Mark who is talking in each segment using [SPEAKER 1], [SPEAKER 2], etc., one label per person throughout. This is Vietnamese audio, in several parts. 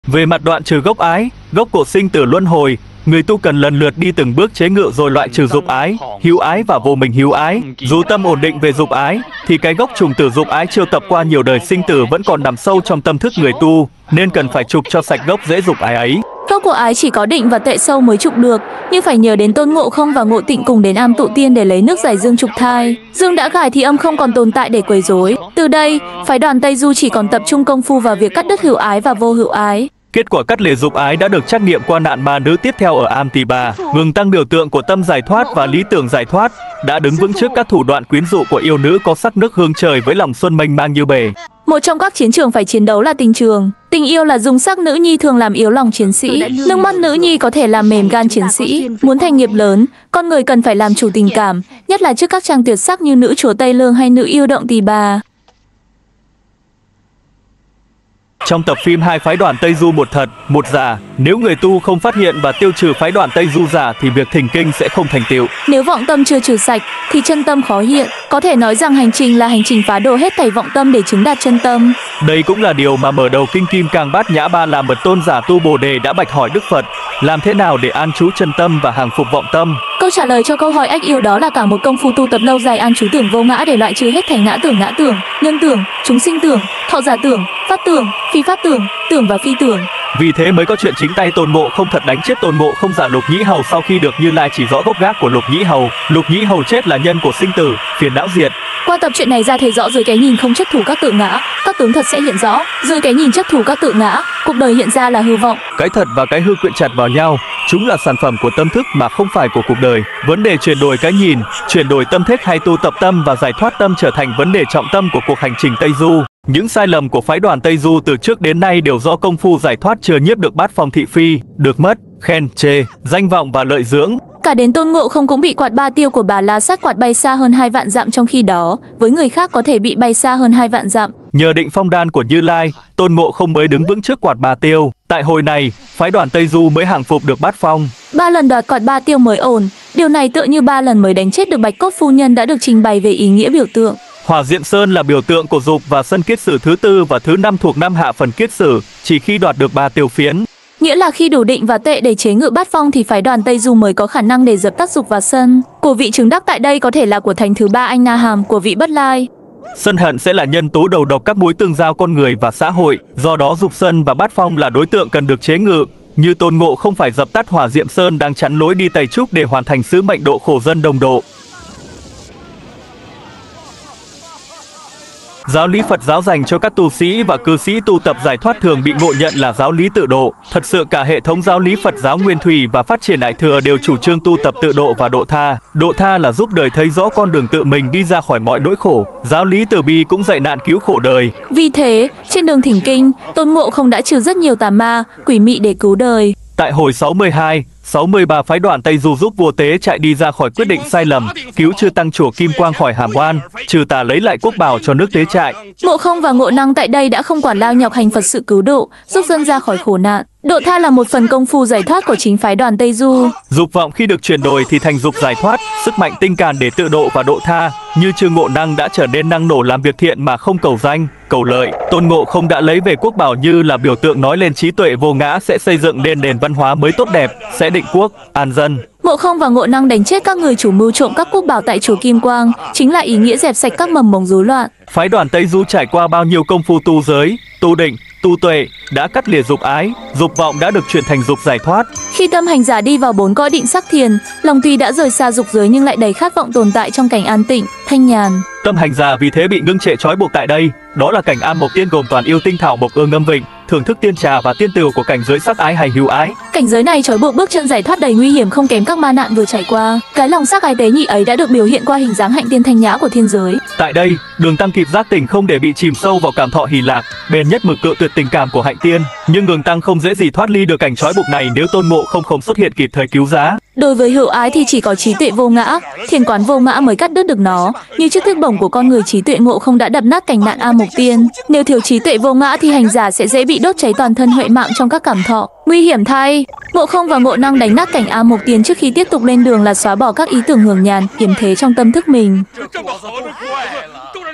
[SPEAKER 1] Về mặt đoạn trừ gốc ái, gốc của sinh tử luân hồi, người tu cần lần lượt đi từng bước chế ngự rồi loại trừ dục ái, hữu ái và vô minh hữu ái. Dù tâm ổn định về dục ái, thì cái gốc trùng tử dục ái chiêu tập qua nhiều đời sinh tử vẫn còn nằm sâu trong tâm thức người tu, nên cần phải trục cho sạch gốc dễ dục ái ấy.
[SPEAKER 2] Gốc của ái chỉ có định và tuệ sâu mới trục được, nhưng phải nhờ đến Tôn Ngộ Không và Ngộ Tịnh cùng đến Am Tụ Tiên để lấy nước giải dương trục thai. Dương đã gài thì âm không còn tồn tại để quấy rối. Từ đây, phái đoàn Tây Du chỉ còn tập trung công phu vào việc cắt đứt hữu ái và vô hữu ái.
[SPEAKER 1] Kết quả cắt lìa dục ái đã được trắc nghiệm qua nạn ma nữ tiếp theo ở Am Tỳ Bà. Ngừng tăng biểu tượng của tâm giải thoát và lý tưởng giải thoát, đã đứng vững trước các thủ đoạn quyến rũ của yêu nữ có sắc nước hương trời với lòng xuân mênh mang như bể.
[SPEAKER 2] Một trong các chiến trường phải chiến đấu là tình trường. Tình yêu là dung sắc nữ nhi thường làm yếu lòng chiến sĩ. Nước mắt nữ nhi có thể làm mềm gan chiến sĩ. Muốn thành nghiệp lớn, con người cần phải làm chủ tình cảm, nhất là trước các trang tuyệt sắc như nữ chúa Tây Lương hay nữ yêu động Tỳ Bà.
[SPEAKER 1] Trong tập phim hai phái đoàn Tây Du một thật, một giả, nếu người tu không phát hiện và tiêu trừ phái đoàn Tây Du giả thì việc thỉnh kinh sẽ không thành tựu.
[SPEAKER 2] Nếu vọng tâm chưa trừ sạch thì chân tâm khó hiện. Có thể nói rằng hành trình là hành trình phá đổ hết thảy vọng tâm để chứng đạt chân tâm.
[SPEAKER 1] Đây cũng là điều mà mở đầu kinh Kim Cang Bát Nhã Ba La Mật tôn giả Tu Bồ Đề đã bạch hỏi Đức Phật, làm thế nào để an trú chân tâm và hàng phục vọng tâm.
[SPEAKER 2] Câu trả lời cho câu hỏi ách yêu đó là cả một công phu tu tập lâu dài an trú tưởng vô ngã để loại trừ hết thảy ngã tưởng, nhân tưởng, chúng sinh tưởng, thọ giả tưởng, pháp tưởng, phi pháp tưởng, tưởng và phi tưởng.
[SPEAKER 1] Vì thế mới có chuyện chính tay Tôn Ngộ Không thật đánh chết Tôn Ngộ Không giả Lục Nhĩ Hầu sau khi được Như Lai chỉ rõ gốc gác của Lục Nhĩ Hầu. Lục Nhĩ Hầu chết là nhân của sinh tử, phiền não diệt.
[SPEAKER 2] Qua tập truyện này ra thấy rõ dưới cái nhìn không chấp thủ các tự ngã, các tướng thật sẽ hiện rõ. Dưới cái nhìn chấp thủ các tự ngã, cuộc đời hiện ra là hư vọng.
[SPEAKER 1] Cái thật và cái hư quyện chặt vào nhau, chúng là sản phẩm của tâm thức mà không phải của cuộc đời. Vấn đề chuyển đổi cái nhìn, chuyển đổi tâm thức hay tu tập tâm và giải thoát tâm trở thành vấn đề trọng tâm của cuộc hành trình Tây Du. Những sai lầm của phái đoàn Tây Du từ trước đến nay đều do công phu giải thoát chưa nhiếp được bát phong thị phi, được mất, khen, chê, danh vọng và lợi dưỡng.
[SPEAKER 2] Cả đến Tôn Ngộ Không cũng bị quạt ba tiêu của Bà La Sát quạt bay xa hơn 2 vạn dặm, trong khi đó, với người khác có thể bị bay xa hơn 2 vạn dặm.
[SPEAKER 1] Nhờ định phong đan của Như Lai, Tôn Ngộ Không mới đứng vững trước quạt ba tiêu. Tại hồi này, phái đoàn Tây Du mới hàng phục được bát phong.
[SPEAKER 2] 3 lần đoạt quạt ba tiêu mới ổn. Điều này tựa như 3 lần mới đánh chết được Bạch Cốt Phu Nhân đã được trình bày về ý nghĩa biểu tượng.
[SPEAKER 1] Hỏa Diện Sơn là biểu tượng của dục và sân kiết sử thứ tư và thứ 5 thuộc năm hạ phần kiết sử, chỉ khi đoạt được 3 tiêu phiến.
[SPEAKER 2] Nghĩa là khi đủ định và tuệ để chế ngự bát phong thì phái đoàn Tây Du mới có khả năng để dập tắt dục và sân. Của vị chứng đắc tại đây có thể là của thánh thứ 3 Anh Na Hàm, của vị Bất Lai.
[SPEAKER 1] Sân hận sẽ là nhân tố đầu độc các mối tương giao con người và xã hội, do đó dục sân và bát phong là đối tượng cần được chế ngự. Như Tôn Ngộ không phải dập tắt Hỏa Diệm Sơn đang chắn lối đi Tây Trúc để hoàn thành sứ mệnh độ khổ dân đồng độ. Giáo lý Phật giáo dành cho các tu sĩ và cư sĩ tu tập giải thoát thường bị ngộ nhận là giáo lý tự độ. Thật sự cả hệ thống giáo lý Phật giáo nguyên thủy và phát triển Đại thừa đều chủ trương tu tập tự độ và độ tha. Độ tha là giúp đời thấy rõ con đường tự mình đi ra khỏi mọi nỗi khổ. Giáo lý từ bi cũng dạy nạn cứu khổ đời.
[SPEAKER 2] Vì thế, trên đường thỉnh kinh, Tôn Ngộ không đã trừ rất nhiều tà ma, quỷ mị để cứu đời.
[SPEAKER 1] Tại hồi 62, 63 phái đoàn Tây Du giúp vua Tế chạy đi ra khỏi quyết định sai lầm, cứu chư tăng chùa Kim Quang khỏi hàm oan, trừ tà lấy lại quốc bảo cho nước Tế trại.
[SPEAKER 2] Ngộ không và Ngộ năng tại đây đã không quản lao nhọc hành Phật sự cứu độ, giúp dân ra khỏi khổ nạn. Độ tha là một phần công phu giải thoát của chính phái đoàn Tây Du.
[SPEAKER 1] Dục vọng khi được chuyển đổi thì thành dục giải thoát, sức mạnh tinh càn để tự độ và độ tha. Như chư Ngộ năng đã trở nên năng nổ làm việc thiện mà không cầu danh, cầu lợi. Tôn Ngộ không đã lấy về quốc bảo Như là biểu tượng nói lên trí tuệ vô ngã sẽ xây dựng nên nền văn hóa mới tốt đẹp, sẽ định quốc, an dân.
[SPEAKER 2] Ngộ không và Ngộ năng đánh chết các người chủ mưu trộm các quốc bảo tại chùa Kim Quang, chính là ý nghĩa dẹp sạch các mầm mống rối loạn.
[SPEAKER 1] Phái đoàn Tây Du trải qua bao nhiêu công phu tu giới, tu định, tu tuệ, đã cắt lìa dục ái, dục vọng đã được chuyển thành dục giải thoát.
[SPEAKER 2] Khi tâm hành giả đi vào 4 cõi định sắc thiền, lòng tuy đã rời xa dục giới nhưng lại đầy khát vọng tồn tại trong cảnh an tịnh, thanh nhàn.
[SPEAKER 1] Tâm hành giả vì thế bị ngưng trệ trói buộc tại đây, đó là cảnh Am Mộc Tiên gồm toàn yêu tinh thảo mộc ương ngâm vịnh, thưởng thức tiên trà và tiên tửu của cảnh giới sắc ái hay hữu ái.
[SPEAKER 2] Cảnh giới này trói buộc bước chân giải thoát đầy nguy hiểm không kém các ma nạn vừa trải qua. Cái lòng sắc ái tế nhị ấy đã được biểu hiện qua hình dáng hạnh tiên thanh nhã của thiên giới.
[SPEAKER 1] Tại đây, Đường Tăng kịp giác tỉnh không để bị chìm sâu vào cảm thọ hỷ lạc, bền nhất mực cự tuyệt tình cảm của hạnh tiên, nhưng Đường Tăng không dễ gì thoát ly được cảnh trói buộc này nếu Tôn Ngộ không xuất hiện kịp thời cứu giá.
[SPEAKER 2] Đối với hữu ái thì chỉ có trí tuệ vô ngã, thiền quán vô ngã mới cắt đứt được nó. Như chiếc thước bổng của con người, trí tuệ Ngộ không đã đập nát cảnh nạn Am Mộc Tiên. Nếu thiếu trí tuệ vô ngã thì hành giả sẽ dễ bị đốt cháy toàn thân huệ mạng trong các cảm thọ. Nguy hiểm thay, Ngộ không và Ngộ năng đánh nát cảnh Am Mộc Tiên trước khi tiếp tục lên đường là xóa bỏ các ý tưởng hưởng nhàn, hiểm thế trong tâm thức mình.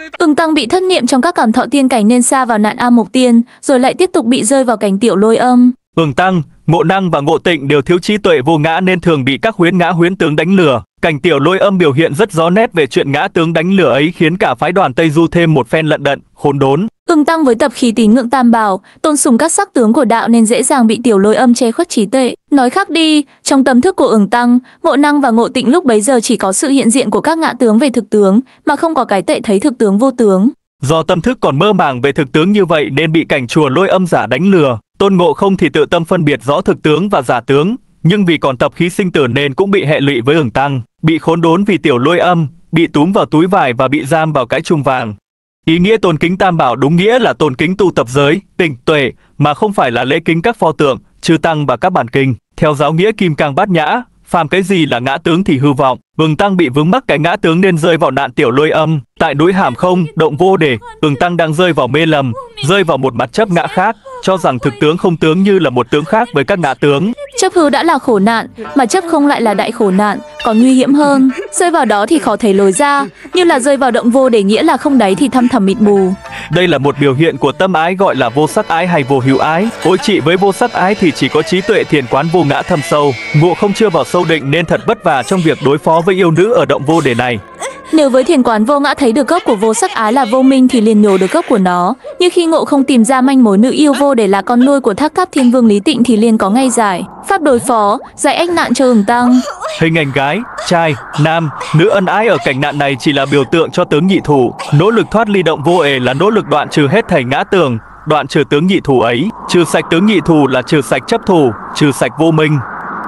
[SPEAKER 2] Tăng bị thất niệm trong các cảm thọ tiên cảnh nên sa vào nạn A Mộc Tiên, rồi lại tiếp tục bị rơi vào cảnh Tiểu Lôi Âm.
[SPEAKER 1] Tăng, Ngộ Năng và Ngộ Tịnh đều thiếu trí tuệ vô ngã nên thường bị các huyễn ngã huyễn tướng đánh lừa. Cảnh Tiểu Lôi Âm biểu hiện rất rõ nét về chuyện ngã tướng đánh lừa ấy, khiến cả phái đoàn Tây Du thêm một phen lận đận, khốn đốn.
[SPEAKER 2] Tăng với tập khí tín ngưỡng Tam Bảo, tôn sùng các sắc tướng của đạo nên dễ dàng bị Tiểu Lôi Âm che khuất trí tuệ. Nói khác đi, trong tâm thức của Tăng, Ngộ Năng và Ngộ Tịnh lúc bấy giờ chỉ có sự hiện diện của các ngã tướng về thực tướng, mà không có cái tệ thấy thực tướng vô tướng.
[SPEAKER 1] Do tâm thức còn mơ màng về thực tướng như vậy nên bị cảnh chùa Lôi Âm giả đánh lừa. Tôn Ngộ Không thì tự tâm phân biệt rõ thực tướng và giả tướng, nhưng vì còn tập khí sinh tử nên cũng bị hệ lụy với Tăng, bị khốn đốn vì Tiểu Lôi Âm, bị túm vào túi vải và bị giam vào cái chuông vàng. Ý nghĩa tôn kính Tam Bảo đúng nghĩa là tôn kính tu tập giới, tịnh, tuệ, mà không phải là lễ kính các pho tượng, chư tăng và các bản kinh. Theo giáo nghĩa Kim Cang Bát Nhã, phàm cái gì là ngã tướng thì hư vọng. Tăng bị vướng mắc cái ngã tướng nên rơi vào nạn Tiểu Lôi Âm. Tại núi Hàm Không, động Vô Đề, Tăng đang rơi vào mê lầm, rơi vào một mặt chấp ngã khác, cho rằng thực tướng không tướng như là một tướng khác với các ngã tướng.
[SPEAKER 2] Chấp hư đã là khổ nạn, mà chấp không lại là đại khổ nạn, còn nguy hiểm hơn. Rơi vào đó thì khó thấy lối ra, như là rơi vào động vô để nghĩa là không đáy thì thăm thẳm mịt mù.
[SPEAKER 1] Đây là một biểu hiện của tâm ái gọi là vô sắc ái hay vô hữu ái. Ôi trị với vô sắc ái thì chỉ có trí tuệ thiền quán vô ngã thâm sâu. Ngộ Không chưa vào sâu định nên thật vất vả trong việc đối phó với yêu nữ ở động vô đề này.
[SPEAKER 2] Nếu với thiền quán vô ngã thấy được gốc của vô sắc ái là vô minh thì liền nhổ được gốc của nó. Như khi Ngộ Không tìm ra manh mối nữ yêu vô để là con nuôi của Thác Tháp Thiên Vương Lý Tịnh thì liền có ngay giải pháp đối phó, giải ách nạn cho Tăng.
[SPEAKER 1] Hình ảnh gái, trai, nam, nữ ân ái ở cảnh nạn này chỉ là biểu tượng cho tướng nhị thủ. Nỗ lực thoát ly động vô ề là nỗ lực đoạn trừ hết thảy ngã tường, đoạn trừ tướng nhị thủ ấy. Trừ sạch tướng nhị thủ là trừ sạch chấp thủ, trừ sạch vô minh.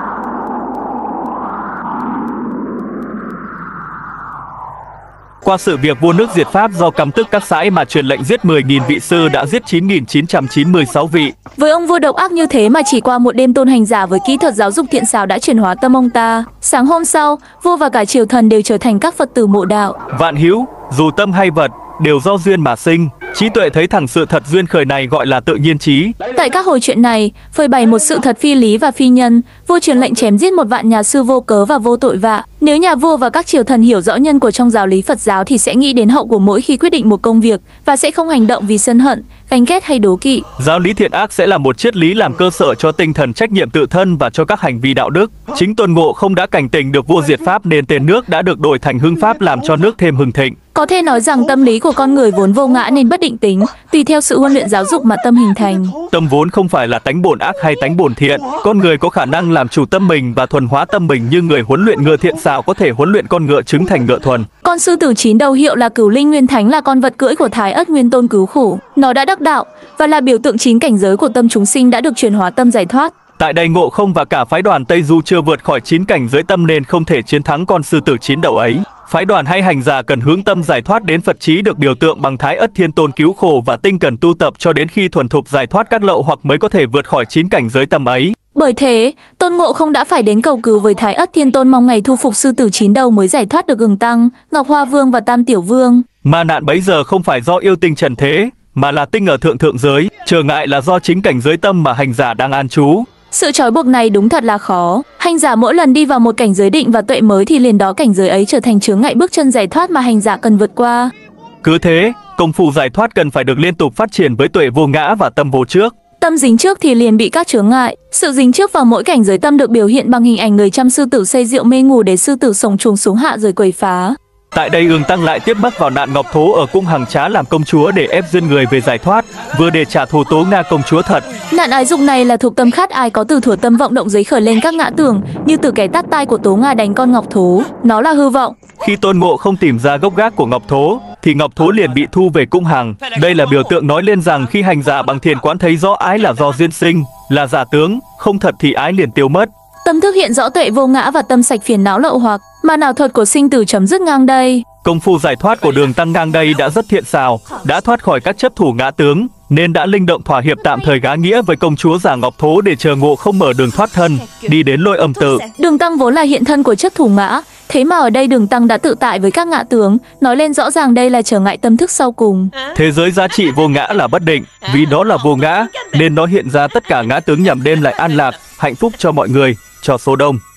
[SPEAKER 1] Qua sự việc vua nước diệt Pháp do căm tức các sãi mà truyền lệnh giết 10.000 vị sư đã giết 9.996 vị.
[SPEAKER 2] Với ông vua độc ác như thế mà chỉ qua một đêm tôn hành giả với kỹ thuật giáo dục thiện xảo đã chuyển hóa tâm ông ta. Sáng hôm sau, vua và cả triều thần đều trở thành các Phật tử mộ đạo.
[SPEAKER 1] Vạn hữu, dù tâm hay vật, đều do duyên mà sinh. Trí tuệ thấy thẳng sự thật duyên khởi này gọi là tự nhiên trí.
[SPEAKER 2] Tại các hồi chuyện này, phơi bày một sự thật phi lý và phi nhân, vua truyền lệnh chém giết 1 vạn nhà sư vô cớ và vô tội vạ. Nếu nhà vua và các triều thần hiểu rõ nhân của trong giáo lý Phật giáo thì sẽ nghĩ đến hậu của mỗi khi quyết định một công việc và sẽ không hành động vì sân hận, ganh ghét hay đố kỵ.
[SPEAKER 1] Giáo lý thiện ác sẽ là một triết lý làm cơ sở cho tinh thần trách nhiệm tự thân và cho các hành vi đạo đức. Chính Tôn Ngộ Không đã cảnh tỉnh được vua diệt Pháp nên tên nước đã được đổi thành Hưng Pháp, làm cho nước thêm hưng thịnh.
[SPEAKER 2] Có thể nói rằng tâm lý của con người vốn vô ngã nên bất định tính, tùy theo sự huấn luyện giáo dục mà tâm hình thành.
[SPEAKER 1] Tâm vốn không phải là tánh bổn ác hay tánh bổn thiện. Con người có khả năng làm chủ tâm mình và thuần hóa tâm mình, như người huấn luyện ngựa thiện xảo có thể huấn luyện con ngựa trứng thành ngựa thuần. Con
[SPEAKER 2] sư tử 9 đầu hiệu là Cửu Linh Nguyên Thánh là con vật cưỡi của Thái Ất Nguyên Tôn cứu khổ. Nó đã đắc đạo và là biểu tượng 9 cảnh giới của tâm chúng sinh đã được chuyển hóa tâm giải thoát.
[SPEAKER 1] Tại đây Ngộ Không và cả phái đoàn Tây Du chưa vượt khỏi 9 cảnh giới tâm nên không thể chiến thắng con sư tử 9 đầu ấy. Phái đoàn hay hành giả cần hướng tâm giải thoát đến Phật trí được biểu tượng bằng Thái Ất Thiên Tôn cứu khổ và tinh cần tu tập cho đến khi thuần thục giải thoát các lậu hoặc mới có thể vượt khỏi 9 cảnh giới tâm ấy.
[SPEAKER 2] Bởi thế, Tôn Ngộ Không đã phải đến cầu cứu với Thái Ất Thiên Tôn mong ngày thu phục sư tử 9 đầu mới giải thoát được Tăng, Ngọc Hoa Vương và Tam Tiểu Vương.
[SPEAKER 1] Mà nạn bấy giờ không phải do yêu tinh trần thế, mà là tinh ở thượng giới, trở ngại là do chính cảnh giới tâm mà hành giả đang an trú.
[SPEAKER 2] Sự trói buộc này đúng thật là khó. Hành giả mỗi lần đi vào một cảnh giới định và tuệ mới thì liền đó cảnh giới ấy trở thành chướng ngại bước chân giải thoát mà hành giả cần vượt qua.
[SPEAKER 1] Cứ thế, công phu giải thoát cần phải được liên tục phát triển với tuệ vô ngã và tâm vô trước.
[SPEAKER 2] Tâm dính trước thì liền bị các chướng ngại. Sự dính trước vào mỗi cảnh giới tâm được biểu hiện bằng hình ảnh người chăm sư tử say rượu mê ngủ để sư tử sổng chuồng xuống hạ rồi quẩy phá.
[SPEAKER 1] Tại đây Tăng lại tiếp mắc vào nạn Ngọc Thố ở cung Hằng Trá làm công chúa để ép dân người về giải thoát, vừa để trả thù Tố Nga công chúa thật.
[SPEAKER 2] Nạn ái dục này là thuộc tâm khát ai có từ thuở tâm vọng động giấy khởi lên các ngã tưởng, như từ cái tát tai của Tố Nga đánh con Ngọc Thố, nó là hư vọng.
[SPEAKER 1] Khi Tôn Ngộ Không tìm ra gốc gác của Ngọc Thố, thì Ngọc Thố liền bị thu về cung Hằng. Đây là biểu tượng nói lên rằng khi hành giả bằng thiền quán thấy rõ ái là do duyên sinh, là giả tướng, không thật thì ái liền tiêu mất.
[SPEAKER 2] Tâm thức hiện rõ tuệ vô ngã và tâm sạch phiền não lậu hoặc, mà nào thuật của sinh tử chấm dứt ngang đây.
[SPEAKER 1] Công phu giải thoát của Đường Tăng ngang đây đã rất thiện xảo, đã thoát khỏi các chấp thủ ngã tướng, nên đã linh động thỏa hiệp tạm thời gá nghĩa với công chúa giả Ngọc Thố để chờ Ngộ Không mở đường thoát thân, đi đến Lôi Âm tự.
[SPEAKER 2] Đường Tăng vốn là hiện thân của chấp thủ ngã, thế mà ở đây Đường Tăng đã tự tại với các ngã tướng, nói lên rõ ràng đây là trở ngại tâm thức sau cùng.
[SPEAKER 1] Thế giới giá trị vô ngã là bất định, vì đó là vô ngã, nên nó hiện ra tất cả ngã tướng nhằm đem lại an lạc, hạnh phúc cho mọi người, cho số đông.